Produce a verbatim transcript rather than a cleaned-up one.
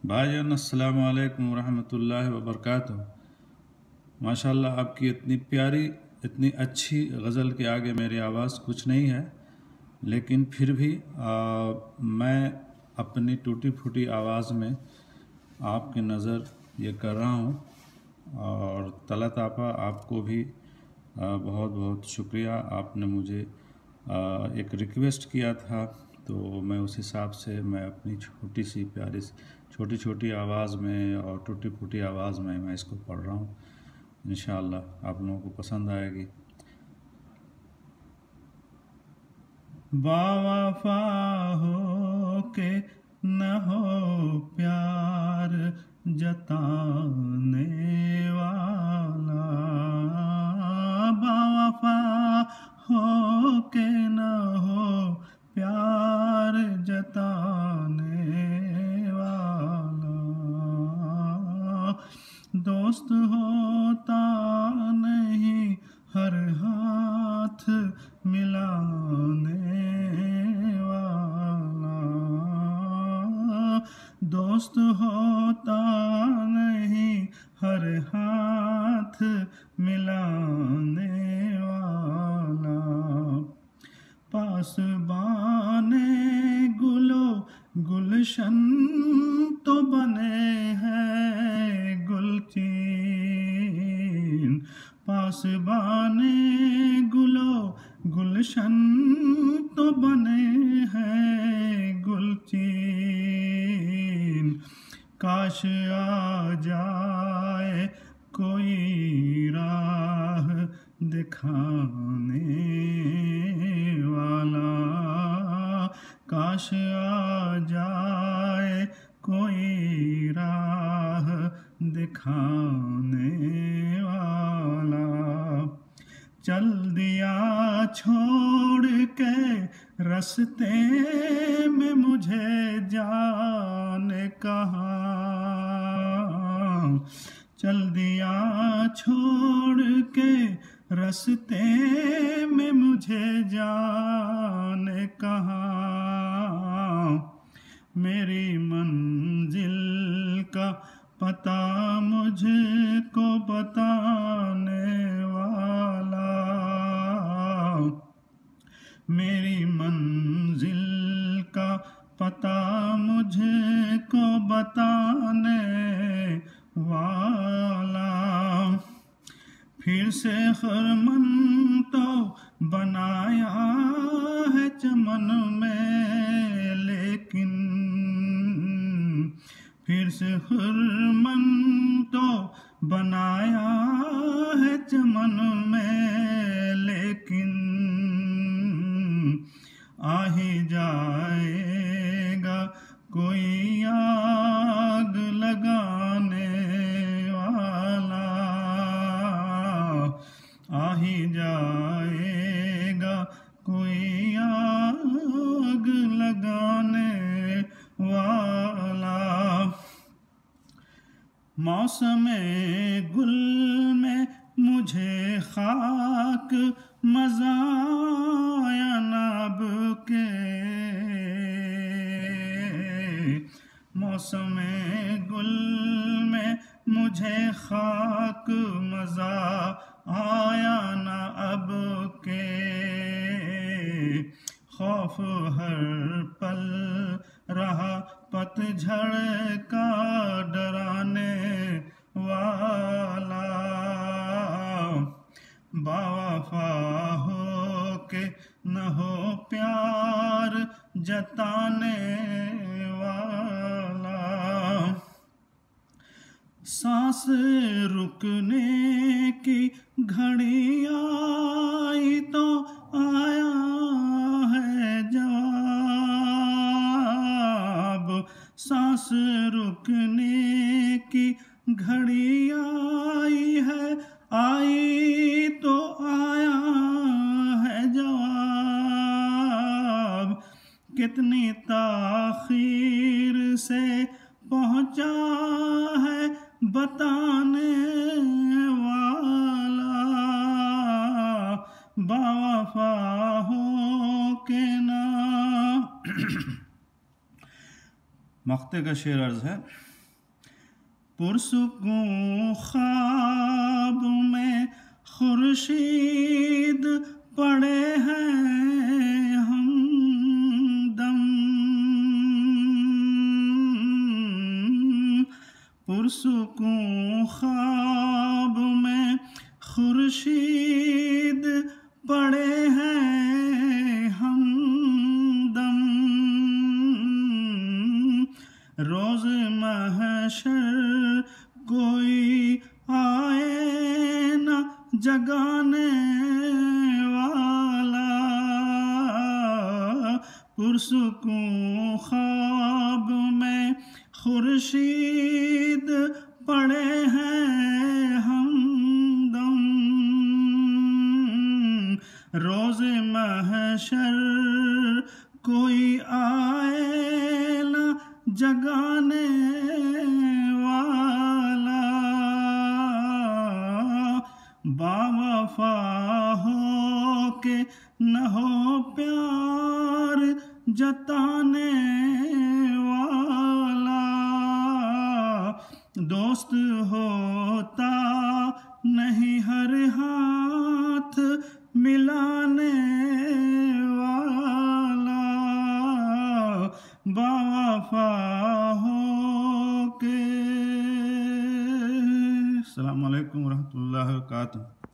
भाईजान अस्सलाम वालेकुम रहमतुल्लाहि व बरकातुहू। माशाल्लाह आपकी इतनी प्यारी इतनी अच्छी गज़ल के आगे मेरी आवाज़ कुछ नहीं है, लेकिन फिर भी आ, मैं अपनी टूटी फूटी आवाज़ में आपकी नज़र ये कर रहा हूँ। और तलत आपा आपको भी आ, बहुत बहुत शुक्रिया। आपने मुझे आ, एक रिक्वेस्ट किया था, तो मैं उस हिसाब से मैं अपनी छोटी सी प्यारी छोटी छोटी आवाज़ में और टूटी फूटी आवाज़ में मैं इसको पढ़ रहा हूँ। इंशाअल्लाह आप लोगों को पसंद आएगी। बावफा हो के न हो प्यार जताने वाला, बावफा हो के न हो प्यार जताने वाला, दोस्त होता नहीं हर हाथ मिलाने वाला, दोस्त होता नहीं हर हाथ मिलाने वाला, पासबाने गुलो गुलशन तो बने हैं गुलचीन, पासबाने गुलो गुलशन तो बने हैं गुलचीन, काश आ जाए कोई राह दिखाने वाला, काश आ जाए कोई राह दिखाने वाला, चल दिया छोड़ के रास्ते में मुझे जाने कहाँ, चल दिया छोड़ के रास्ते में मुझे जाने कहाँ, मेरी मंजिल का पता मुझको बताने वाला, मेरी मंजिल का पता मुझको बताने वाला, फिर से खरमन तो बनाया है चमन में, लेकिन फिर से खरमन तो बनाया है चमन में, लेकिन आ ही जाएगा कोई आग लगाने वाला, आ ही जाएगा कोई आग लगाने वाला, मौसमे गुल में मुझे खाक मज़ा आया नाब के, मौसमे गुल में मुझे खाक मज़ा आया ना अब के, खौफ हर पल रहा पतझड़ का डराने वाला, बावफा हो के न हो प्यार जताने वाला, सांस रुकने की घड़ी आई तो आया है जवाब, सांस रुकने की घड़ी आई है, आई तो आया है जवाब, कितनी ताखीर से पहुँचा है बताने वाला, बावफा हो के ना। मख्ते का शेर अर्ज है। पुरसुकूं ख्वाब में खुर्शीद पड़े हैं हमदम, पुरसुकूं ख्वाब में खुर्शीद पड़े हैं हमदम, रोज महशर कोई आए न जगाने वाला, पुरसुकूं ख्वाब में खुर्शीद पड़े हैं हमदम, रोज महशर कोई आए न जगाने वाला, बावफा हो के न हो प्यार जताने वाला, दोस्त होता नहीं हर हाथ मिलाने वाला, बावफा हो के। अस्सलामु अलैकुम व रहमतुल्लाहि व बरकातुहू।